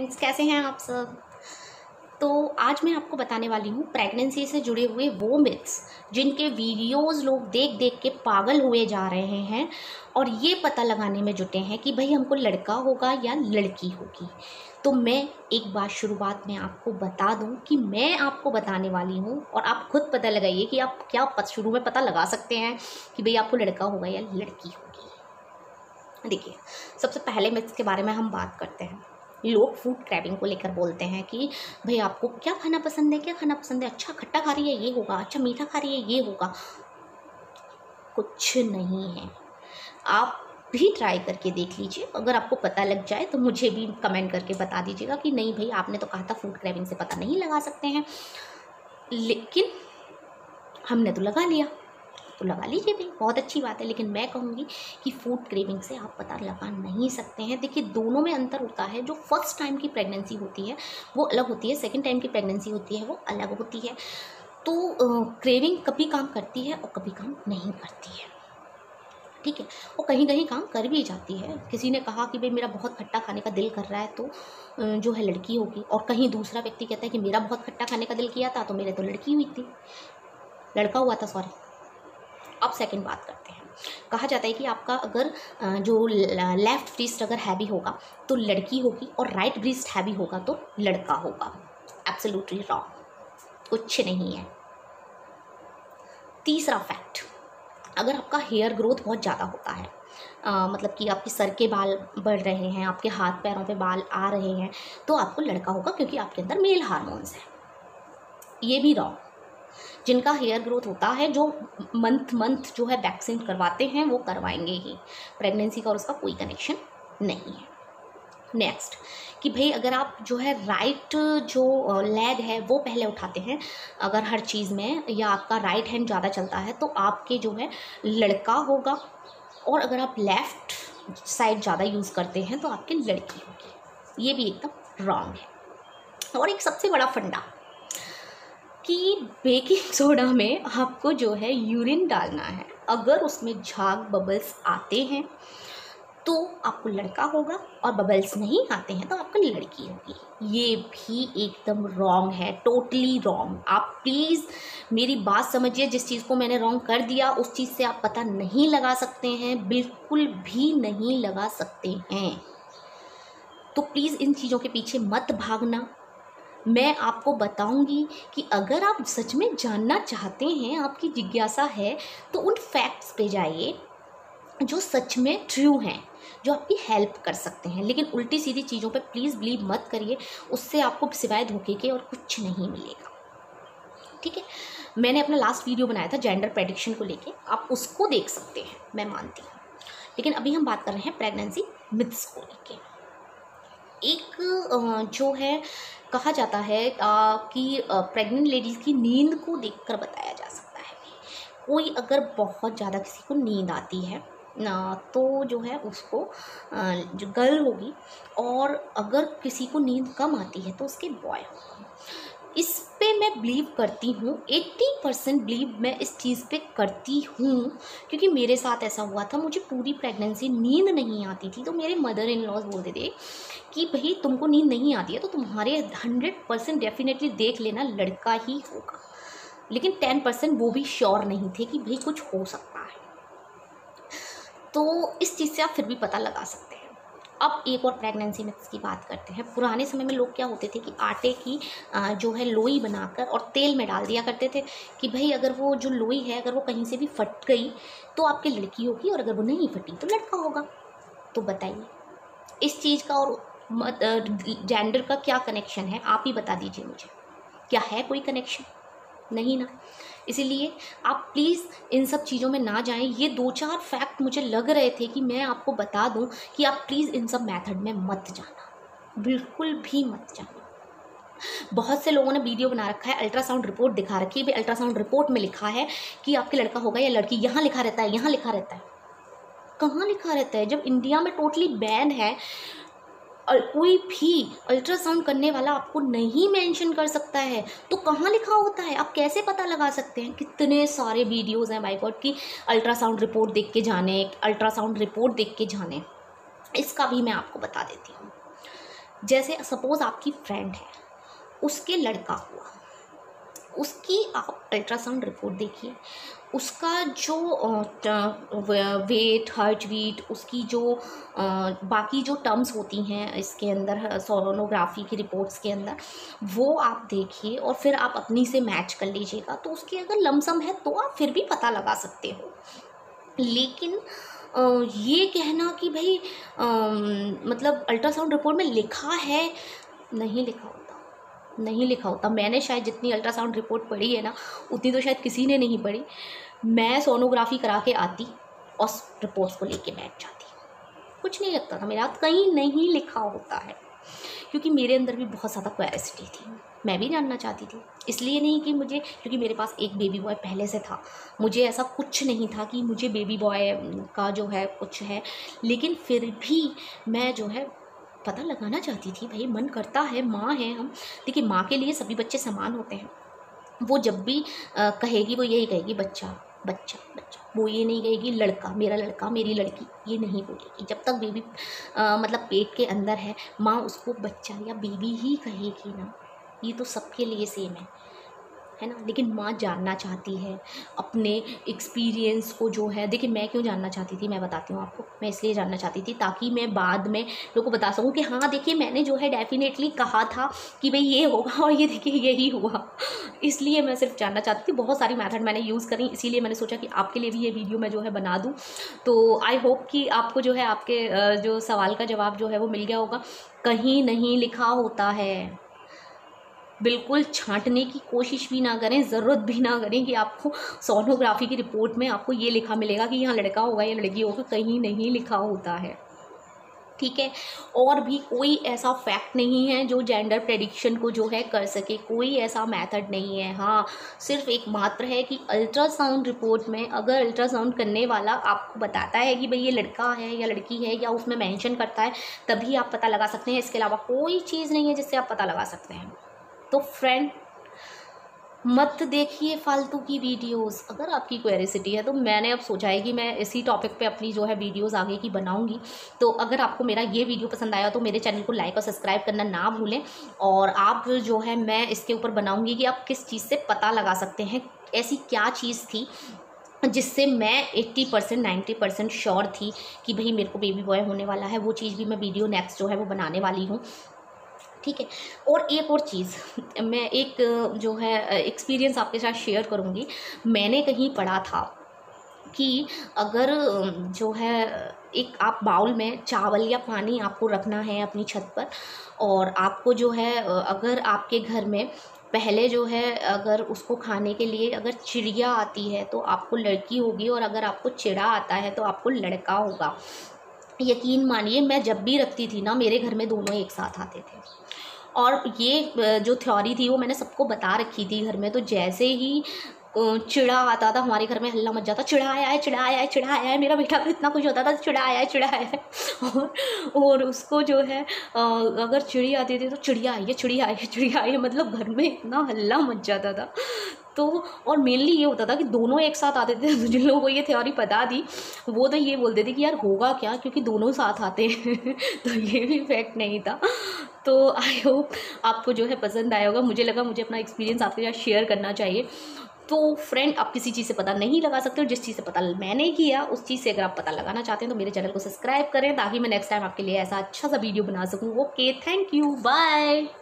Friends, कैसे हैं आप सब। तो आज मैं आपको बताने वाली हूँ प्रेगनेंसी से जुड़े हुए वो मिथ्स जिनके वीडियोस लोग देख देख के पागल हुए जा रहे हैं और ये पता लगाने में जुटे हैं कि भाई हमको लड़का होगा या लड़की होगी। तो मैं एक बार शुरुआत में आपको बता दूं कि मैं आपको बताने वाली हूँ और आप खुद पता लगाइए कि आप क्या शुरू में पता लगा सकते हैं कि भाई आपको लड़का होगा या लड़की होगी। देखिए, सबसे पहले मिथ्स के बारे में हम बात करते हैं। लोग फूड क्रैविंग को लेकर बोलते हैं कि भाई आपको क्या खाना पसंद है, क्या खाना पसंद है, अच्छा खट्टा खा रही है ये होगा, अच्छा मीठा खा रही है ये होगा। कुछ नहीं है, आप भी ट्राई करके देख लीजिए। अगर आपको पता लग जाए तो मुझे भी कमेंट करके बता दीजिएगा कि नहीं भाई आपने तो कहा था फूड क्रैविंग से पता नहीं लगा सकते हैं, लेकिन हमने तो लगा लिया। तो लगा लीजिए भाई, बहुत अच्छी बात है। लेकिन मैं कहूँगी कि फूड क्रेविंग से आप पता लगा नहीं सकते हैं। देखिए, दोनों में अंतर होता है। जो फर्स्ट टाइम की प्रेगनेंसी होती है वो अलग होती है, सेकंड टाइम की प्रेगनेंसी होती है वो अलग होती है। तो क्रेविंग कभी काम करती है और कभी काम नहीं करती है, ठीक है। और कहीं कहीं काम कर भी जाती है। किसी ने कहा कि भाई मेरा बहुत खट्टा खाने का दिल कर रहा है तो जो है लड़की होगी, और कहीं दूसरा व्यक्ति कहता है कि मेरा बहुत खट्टा खाने का दिल किया था तो मेरे तो लड़की हुई थी, लड़का हुआ था, सॉरी। अब सेकंड बात करते हैं। कहा जाता है कि आपका अगर जो लेफ्ट ब्रेस्ट अगर हैवी होगा तो लड़की होगी और राइट ब्रेस्ट हैवी होगा तो लड़का होगा। एब्सोल्युटली रॉन्ग, कुछ नहीं है। तीसरा फैक्ट, अगर आपका हेयर ग्रोथ बहुत ज़्यादा होता है, मतलब कि आपके सर के बाल बढ़ रहे हैं, आपके हाथ पैरों पे बाल आ रहे हैं, तो आपको लड़का होगा क्योंकि आपके अंदर मेल हार्मोन्स हैं। ये भी रॉन्ग। जिनका हेयर ग्रोथ होता है, जो मंथ जो है वैक्सीन करवाते हैं वो करवाएंगे ही। प्रेगनेंसी का और उसका कोई कनेक्शन नहीं है। नेक्स्ट, कि भाई अगर आप जो है राइट जो लेग है वो पहले उठाते हैं अगर हर चीज़ में, या आपका राइट हैंड ज़्यादा चलता है तो आपके जो है लड़का होगा, और अगर आप लेफ्ट साइड ज़्यादा यूज़ करते हैं तो आपकी लड़की होगी। ये भी एकदम रॉन्ग है। और एक सबसे बड़ा फंडा कि बेकिंग सोडा में आपको जो है यूरिन डालना है, अगर उसमें झाग बबल्स आते हैं तो आपको लड़का होगा, और बबल्स नहीं आते हैं तो आपको लड़की होगी। ये भी एकदम रॉन्ग है, टोटली रॉन्ग। आप प्लीज़ मेरी बात समझिए। जिस चीज़ को मैंने रॉन्ग कर दिया उस चीज़ से आप पता नहीं लगा सकते हैं, बिल्कुल भी नहीं लगा सकते हैं। तो प्लीज़ इन चीज़ों के पीछे मत भागना। मैं आपको बताऊंगी कि अगर आप सच में जानना चाहते हैं, आपकी जिज्ञासा है, तो उन फैक्ट्स पे जाइए जो सच में ट्रू हैं, जो आपकी हेल्प कर सकते हैं। लेकिन उल्टी सीधी चीज़ों पे प्लीज़ बिलीव मत करिए, उससे आपको सिवाय धोखे के और कुछ नहीं मिलेगा, ठीक है। मैंने अपना लास्ट वीडियो बनाया था जेंडर प्रेडिक्शन को लेके, आप उसको देख सकते हैं, मैं मानती हूँ। लेकिन अभी हम बात कर रहे हैं प्रेगनेंसी मिथ्स को लेके। एक जो है कहा जाता है कि प्रेग्नेंट लेडीज़ की नींद को देखकर बताया जा सकता है। कोई अगर बहुत ज़्यादा किसी को नींद आती है तो जो है उसको जो गर्ल होगी, और अगर किसी को नींद कम आती है तो उसके बॉय होगा। इस पे मैं बिलीव करती हूँ, 80% बिलीव मैं इस चीज़ पे करती हूँ, क्योंकि मेरे साथ ऐसा हुआ था। मुझे पूरी प्रेगनेंसी नींद नहीं आती थी, तो मेरे मदर इन लॉज बोलते थे कि भाई तुमको नींद नहीं आती है तो तुम्हारे 100% डेफिनेटली देख लेना लड़का ही होगा। लेकिन 10% वो भी श्योर नहीं थे कि भाई कुछ हो सकता है। तो इस चीज़ से आप फिर भी पता लगा सकते हैं। अब एक और प्रेगनेंसी मिथ्स की बात करते हैं। पुराने समय में लोग क्या होते थे कि आटे की जो है लोई बनाकर और तेल में डाल दिया करते थे कि भाई अगर वो जो लोई है अगर वो कहीं से भी फट गई तो आपकी लड़की होगी, और अगर वो नहीं फटी तो लड़का होगा। तो बताइए इस चीज़ का और जेंडर का क्या कनेक्शन है, आप ही बता दीजिए मुझे। क्या है कोई कनेक्शन? नहीं ना। इसीलिए आप प्लीज़ इन सब चीज़ों में ना जाएं। ये 2-4 फैक्ट मुझे लग रहे थे कि मैं आपको बता दूं कि आप प्लीज़ इन सब मेथड में मत जाना, बिल्कुल भी मत जाना। बहुत से लोगों ने वीडियो बना रखा है, अल्ट्रासाउंड रिपोर्ट दिखा रखी है। भाई अल्ट्रासाउंड रिपोर्ट में लिखा है कि आपके लड़का होगा या लड़की, यहाँ लिखा रहता है, यहाँ लिखा रहता है। कहाँ लिखा रहता है? जब इंडिया में टोटली बैन है, कोई भी अल्ट्रासाउंड करने वाला आपको नहीं मेंशन कर सकता है, तो कहाँ लिखा होता है? आप कैसे पता लगा सकते हैं? कितने सारे वीडियोस हैं माय गॉड कि अल्ट्रासाउंड रिपोर्ट देख के जाने, अल्ट्रासाउंड रिपोर्ट देख के जाने। इसका भी मैं आपको बता देती हूँ। जैसे सपोज़ आपकी फ्रेंड है, उसके लड़का हुआ, उसकी आप अल्ट्रासाउंड रिपोर्ट देखिए, उसका जो वेट, हार्ट बीट, उसकी जो बाकी जो टर्म्स होती हैं इसके अंदर सोनोग्राफी की रिपोर्ट्स के अंदर, वो आप देखिए और फिर आप अपनी से मैच कर लीजिएगा। तो उसकी अगर लमसम है तो आप फिर भी पता लगा सकते हो। लेकिन ये कहना कि भाई मतलब अल्ट्रासाउंड रिपोर्ट में लिखा है, नहीं लिखा होता, नहीं लिखा होता। मैंने शायद जितनी अल्ट्रासाउंड रिपोर्ट पढ़ी है ना, उतनी तो शायद किसी ने नहीं पढ़ी। मैं सोनोग्राफी करा के आती और रिपोर्ट्स को लेके बैठ जाती, कुछ नहीं लगता था मेरा, कहीं नहीं लिखा होता है। क्योंकि मेरे अंदर भी बहुत ज़्यादा क्यूरियोसिटी थी, मैं भी जानना चाहती थी। इसलिए नहीं कि मुझे, क्योंकि मेरे पास एक बेबी बॉय पहले से था, मुझे ऐसा कुछ नहीं था कि मुझे बेबी बॉय का जो है कुछ है, लेकिन फिर भी मैं जो है पता लगाना चाहती थी। भाई मन करता है, माँ है हम। देखिए माँ के लिए सभी बच्चे समान होते हैं। वो जब भी कहेगी वो यही कहेगी बच्चा बच्चा बच्चा, वो ये नहीं कहेगी लड़का मेरा लड़का मेरी लड़की, ये नहीं बोलेगी। जब तक बेबी मतलब पेट के अंदर है, माँ उसको बच्चा या बेबी ही कहेगी ना। ये तो सबके लिए सेम है ना। लेकिन माँ जानना चाहती है अपने एक्सपीरियंस को जो है। देखिए मैं क्यों जानना चाहती थी, मैं बताती हूँ आपको। मैं इसलिए जानना चाहती थी ताकि मैं बाद में लोगों को बता सकूँ कि हाँ देखिए मैंने जो है डेफिनेटली कहा था कि भाई ये होगा और ये देखिए यही हुआ। इसलिए मैं सिर्फ जानना चाहती थी। बहुत सारी मेथड मैंने यूज़ करी, इसीलिए मैंने सोचा कि आपके लिए भी ये वीडियो मैं जो है बना दूँ। तो आई होप कि आपको जो है आपके जो सवाल का जवाब जो है वो मिल गया होगा। कहीं नहीं लिखा होता है, बिल्कुल छांटने की कोशिश भी ना करें, ज़रूरत भी ना करें कि आपको सोनोग्राफी की रिपोर्ट में आपको ये लिखा मिलेगा कि यहाँ लड़का होगा या लड़की होगा। कहीं नहीं लिखा होता है, ठीक है। और भी कोई ऐसा फैक्ट नहीं है जो जेंडर प्रेडिक्शन को जो है कर सके, कोई ऐसा मेथड नहीं है। हाँ सिर्फ एक मात्र है कि अल्ट्रासाउंड रिपोर्ट में अगर अल्ट्रासाउंड करने वाला आपको बताता है कि भाई ये लड़का है या लड़की है, या उसमें मेंशन करता है, तभी आप पता लगा सकते हैं। इसके अलावा कोई चीज़ नहीं है जिससे आप पता लगा सकते हैं। तो फ्रेंड मत देखिए फालतू की वीडियोस। अगर आपकी क्यूरियोसिटी है तो मैंने अब सोचा है कि मैं इसी टॉपिक पे अपनी जो है वीडियोस आगे की बनाऊंगी। तो अगर आपको मेरा ये वीडियो पसंद आया तो मेरे चैनल को लाइक और सब्सक्राइब करना ना भूलें। और आप जो है मैं इसके ऊपर बनाऊंगी कि आप किस चीज़ से पता लगा सकते हैं, ऐसी क्या चीज़ थी जिससे मैं 80% 90% श्योर थी कि भाई मेरे को बेबी बॉय होने वाला है। वो चीज़ भी मैं वीडियो नेक्स्ट जो है वो बनाने वाली हूँ, ठीक है। और एक और चीज़ मैं एक जो है एक्सपीरियंस आपके साथ शेयर करूँगी। मैंने कहीं पढ़ा था कि अगर जो है एक आप बाउल में चावल या पानी आपको रखना है अपनी छत पर, और आपको जो है अगर आपके घर में पहले जो है अगर उसको खाने के लिए अगर चिड़िया आती है तो आपको लड़की होगी, और अगर आपको चिड़ा आता है तो आपको लड़का होगा। यकीन मानिए मैं जब भी रखती थी ना, मेरे घर में दोनों एक साथ आते थे। और ये जो थ्योरी थी वो मैंने सबको बता रखी थी घर में। तो जैसे ही चिड़ा आता था हमारे घर में हल्ला मच जाता, चिड़ा आया है चिड़ा आया है चिड़ा आया है। मेरा बेटा तो इतना कुछ होता था, चिड़ा आया है चिड़ा आया है। और उसको जो है अगर चिड़ी आती थी तो चिड़िया आई है चिड़िया आई है चिड़िया आई है, मतलब घर में इतना हल्ला मच जाता था। तो और मेनली ये होता था कि दोनों एक साथ आते थे। तो जिन लोगों को ये थ्योरी पता थी वो तो ये बोलते थे कि यार होगा क्या, क्योंकि दोनों साथ आते हैं। तो ये भी फैक्ट नहीं था। तो आई होप आपको जो है पसंद आया होगा। मुझे लगा मुझे अपना एक्सपीरियंस आपके साथ शेयर करना चाहिए। तो फ्रेंड आप किसी चीज़ से पता नहीं लगा सकते हो, जिस चीज़ से पता मैंने किया उस चीज़ से अगर आप पता लगाना चाहते हैं तो मेरे चैनल को सब्सक्राइब करें, ताकि मैं नेक्स्ट टाइम आपके लिए ऐसा अच्छा सा वीडियो बना सकूँ। Okay, thank you, bye.